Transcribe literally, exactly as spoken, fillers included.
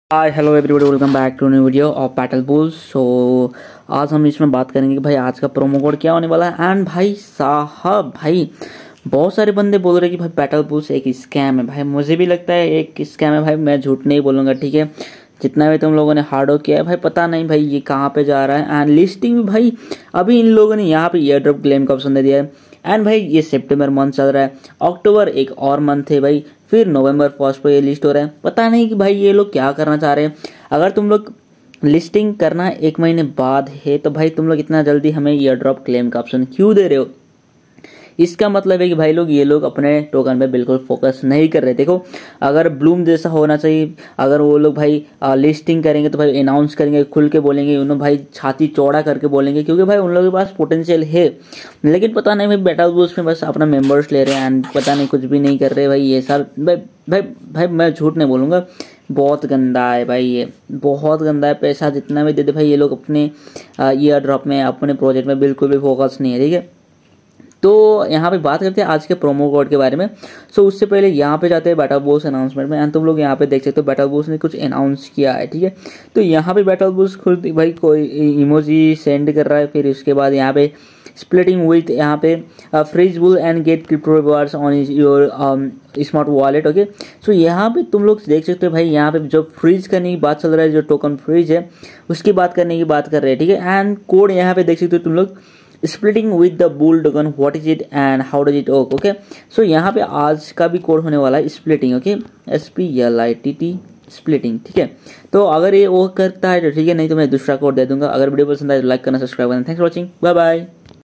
Hi hello everybody, welcome back to new video of battle bulls. So आज हम इसमें बात करेंगे कि भाई आज का प्रोमो कोड क्या होने वाला है। एंड भाई साहब, भाई बहुत सारे बंदे बोल रहे हैं कि भाई बैटल बुल्स एक स्कैम है। भाई मुझे भी लगता है एक स्कैम है। भाई मैं झूठ नहीं बोलूँगा, ठीक है। जितना भी तुम लोगों ने हार्ड वर्क किया है भाई, पता नहीं भाई ये कहाँ पे जा रहा है। एंड लिस्टिंग भी भाई अभी इन लोगों ने यहाँ पे ईयर ड्रॉप क्लेम का ऑप्शन दे दिया है। एंड भाई ये सितंबर मंथ चल रहा है, अक्टूबर एक और मंथ है भाई, फिर नवंबर फर्स्ट पर ये लिस्ट हो रहा है। पता नहीं कि भाई ये लोग क्या करना चाह रहे हैं। अगर तुम लोग लिस्टिंग करना एक महीने बाद है तो भाई तुम लोग इतना जल्दी हमें ईयर ड्रॉप क्लेम का ऑप्शन क्यों दे रहे हो। इसका मतलब है कि भाई लोग ये लोग अपने टोकन पे बिल्कुल फोकस नहीं कर रहे। देखो, अगर ब्लूम जैसा होना चाहिए, अगर वो लोग भाई लिस्टिंग करेंगे तो भाई अनाउंस करेंगे, खुल के बोलेंगे, उन्होंने भाई छाती चौड़ा करके बोलेंगे, क्योंकि भाई उन लोगों के पास पोटेंशियल है। लेकिन पता नहीं भाई बैटल बुल्स में बस अपना मेंबर्स ले रहे हैं एंड पता नहीं कुछ भी नहीं कर रहे। भाई ये सब भाई भाई भाई मैं झूठ नहीं बोलूँगा, बहुत गंदा है भाई, ये बहुत गंदा है। पैसा जितना भी दे दे भाई ये लोग अपने ईयर ड्रॉप में, अपने प्रोजेक्ट में बिल्कुल भी फोकस नहीं है, ठीक है। तो यहाँ पे बात करते हैं आज के प्रोमो कोड के बारे में। सो उससे पहले यहाँ पे जाते हैं बैटल बॉस अनाउंसमेंट में। एंड तुम लोग यहाँ पे देख सकते हो बैटल बॉस ने कुछ अनाउंस किया है, ठीक है। तो यहाँ पे बैटल बॉस खुद भाई कोई इमोजी सेंड कर रहा है। फिर उसके बाद यहाँ पे स्प्लिटिंग विथ यहाँ पे freeze bull and get crypto rewards on your smart wallet, okay. So यहाँ पे तुम लोग देख सकते हो भाई, यहाँ पे जो फ्रीज करने की बात चल रहा है, जो टोकन फ्रीज है उसकी बात करने की बात कर रहे हैं, ठीक है। एंड कोड यहाँ पे देख सकते हो तुम लोग, splitting with the bull token, what is it and how does it work, okay. So यहाँ पे आज का भी कोड होने वाला है splitting, okay, S P L I T T splitting, ठीक है। तो अगर ये वो करता है तो ठीक है, नहीं तो मैं दूसरा कोड दे दूंगा। अगर वीडियो पसंद आए तो लाइक करना, सब्सक्राइब करना। Thanks for watching, bye bye.